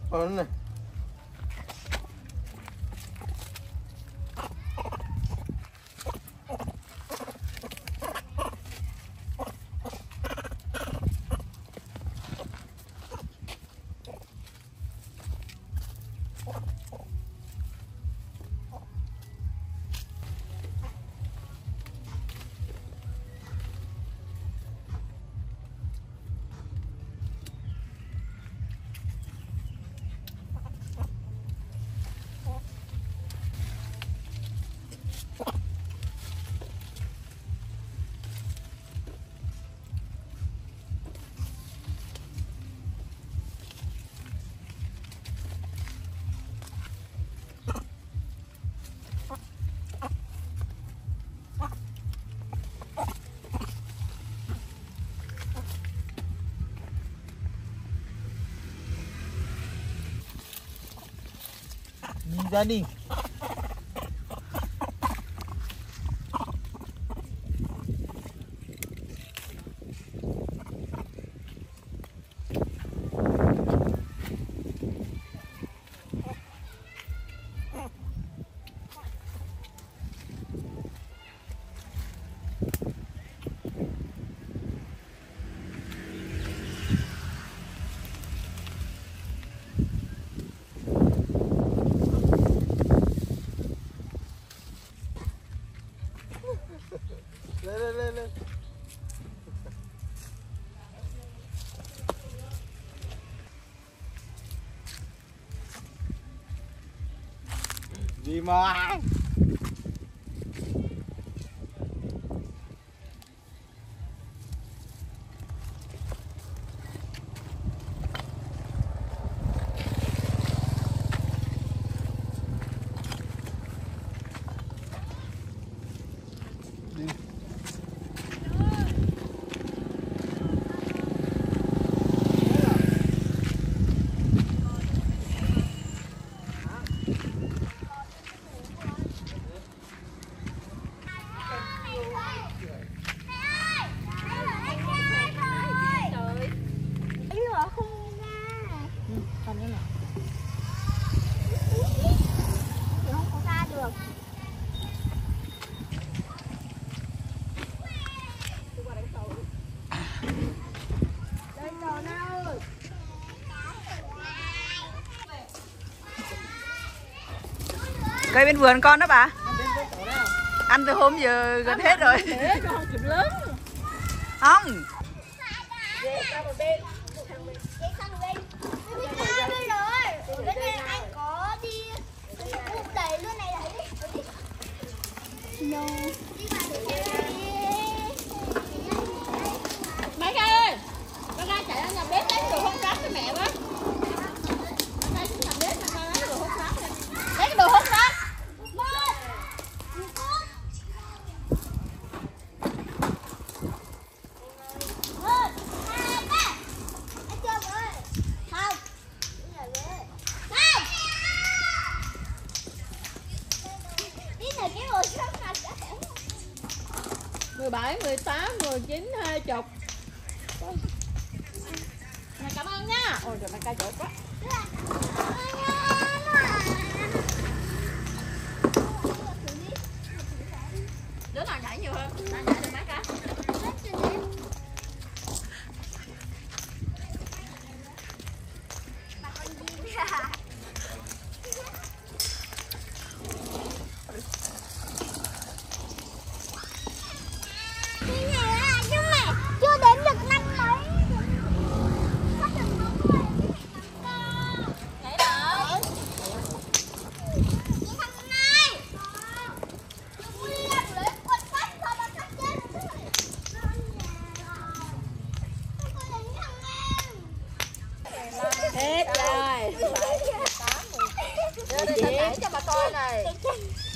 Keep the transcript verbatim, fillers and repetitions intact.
Con này. Đi ra đi. Lên lên lên lên. Gì mà cây bên vườn con đó bà. Ăn từ hôm giờ gần hết rồi. Không. Mấy cây ơi, con ra chạy ra nhà bếp lấy đồ hút rác cho mẹ với. Lấy cái đồ hút rác. mười bảy, mười tám, mười chín, hai chục. Mẹ cảm ơn nha. Ôi trời, mẹ cay chỗ quá. Đứa nào nhảy nhiều hơn? Nào nhảy được mấy cái? Hết rồi. Đưa đây tao cho bà coi này.